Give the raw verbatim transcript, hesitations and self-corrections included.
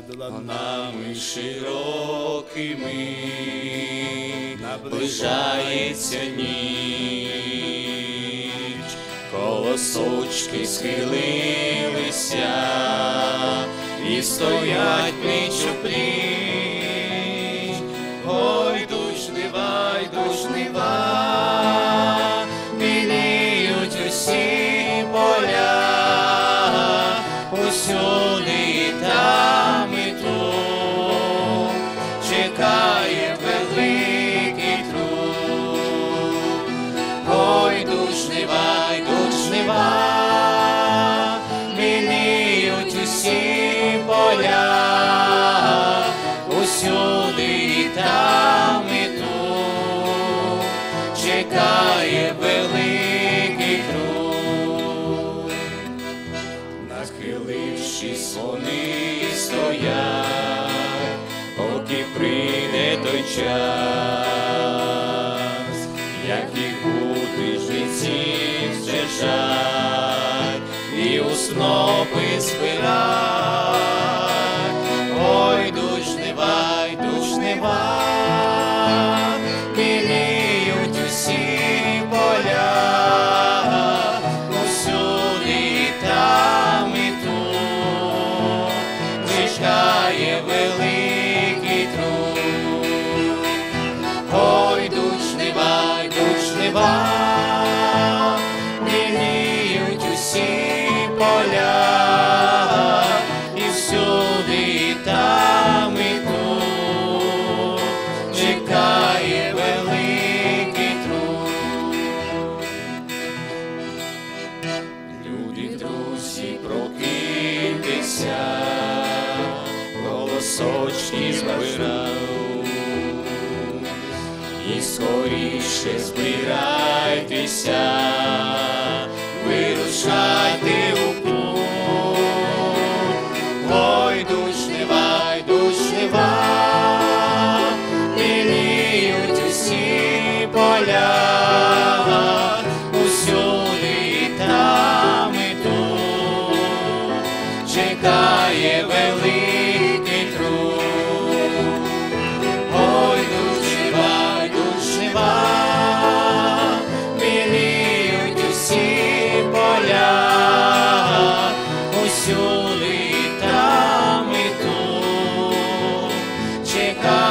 над ланами широкими наближається ніч, колосочки схилилися і стоять пліч у пліч. Ой, йдуть жнива, йдуть жнива, біліють усі поля, усюди і там і тут чекає великий труд. Ой, йдуть жнива, йдуть жнива, біліють усі поля, усюди і там і тут чекає великий труд. Нахилившись, вони стоять, поки прийде той час, як їх бути жнеців стежать і у снопи збирать. Ой, йдуть жнива, йдуть жнива, біліють усі поля, усюди і там і тут чекає великий труд. Ой, йдуть жнива, йдуть жнива, біліють усі поля, і всюди і там і тут чекає великий труд. Люди, друзі, прокидьтеся, голосочки збирають, і скоріше збирайтеся, вирушайте у путь. Ой, йдуть жнива, йдуть жнива, біліють усі поля, усюди і там і тут чекає великий труд. Ой, йдуть жнива, йдуть жнива, біліють усі поля, усюди і там і тут чекає